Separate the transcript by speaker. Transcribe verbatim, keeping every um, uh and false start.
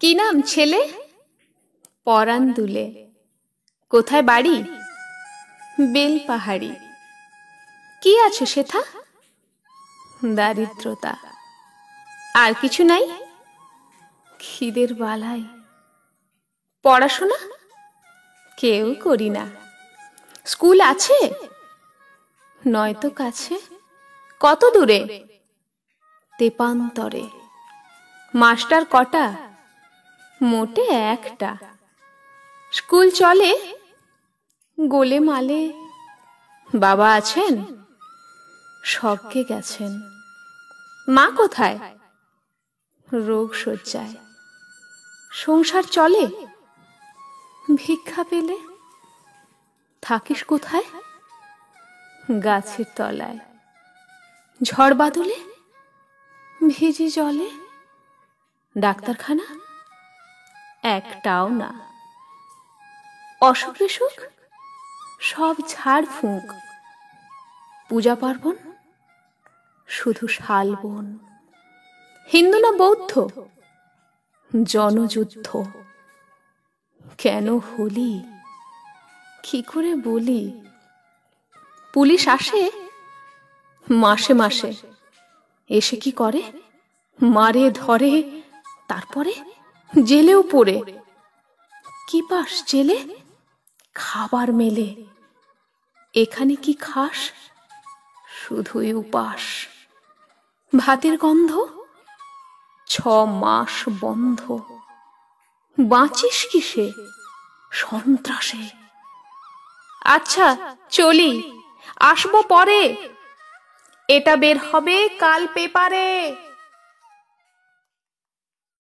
Speaker 1: কি নাম ছেলে? পরাণ দুলে। কোথায় বাড়ি? বেলপাহাড়ি। কি আছে সেথা? দারিদ্রতা। আর কিছু নাই? খিদের বালাই। পড়াশোনা কেউ করি না। স্কুল আছে? নয়তো কাছে। কত দূরে? তেপান্তরে। মাস্টার কটা? মোটে একটা। স্কুল চলে? গোলে মালে। বাবা আছেন? স্বর্গে গেছেন। মা কোথায়? রোগ শয্যায়। সংসার চলে? ভিক্ষা পেলে। থাকিস কোথায়? গাছের তলায়। ঝড় বাদলে? ভিজে জলে। ডাক্তারখানা? একটাও না। অসুখ বিসুখ সব ঝাড় ফুঁক। পূজা পার্বণ শুধু শালবন। হিন্দু না বৌদ্ধ? জনযুদ্ধ। কেন হলি কি করে বলি? পুলিশ আসে মাসে মাসে। এসে কি করে? মারে ধরে, তারপরে জেলেও পড়ে। কি পাস জেলে? খাবার মেলে। এখানে কি খাস? শুধুই উপাস। ভাতের গন্ধ ছ মাস বন্ধ। বাঁচিস কিসে? সন্ত্রাসে। আচ্ছা চলি, আসবো পরে। এটা বের হবে কাল পেপারে।